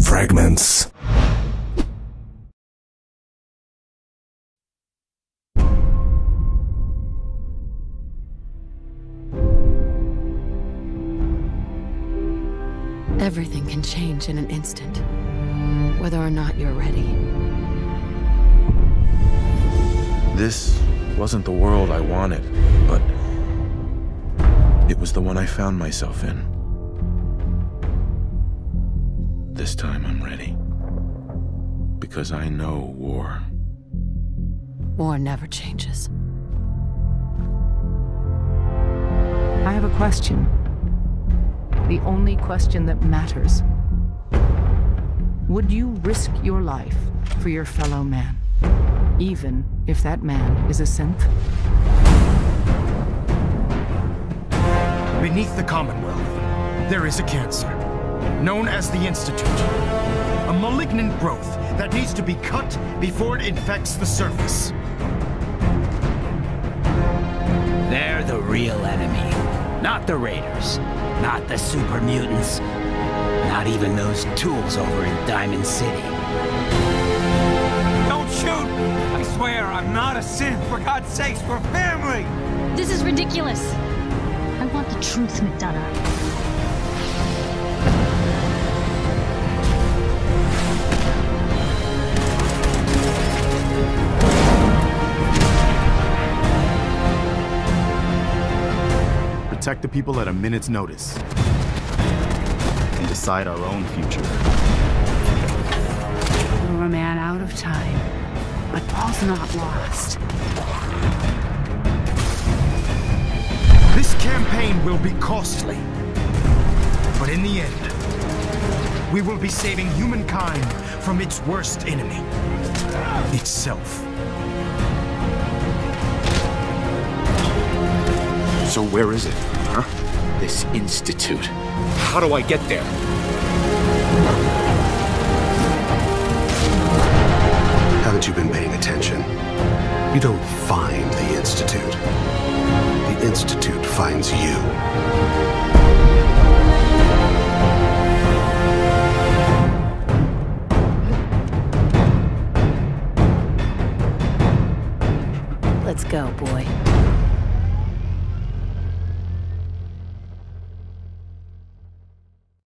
Fragments. Everything can change in an instant, whether or not you're ready. This wasn't the world I wanted, but it was the one I found myself in. This time I'm ready. Because I know war. War never changes. I have a question. The only question that matters. Would you risk your life for your fellow man, even if that man is a synth? Beneath the Commonwealth, there is a cancer, known as the Institute. A malignant growth that needs to be cut before it infects the surface. They're the real enemy, not the Raiders. Not the super mutants. Not even those tools over in Diamond City. Don't shoot! I swear, I'm not a synth. For God's sakes, we're family! This is ridiculous. I want the truth, McDonough. Protect the people at a minute's notice. And decide our own future. We're a man out of time, but all's not lost. This campaign will be costly. But in the end, we will be saving humankind from its worst enemy. Itself. So where is it, huh? This institute. How do I get there? Haven't you been paying attention? You don't find the Institute. The Institute finds you. Let's go, boy.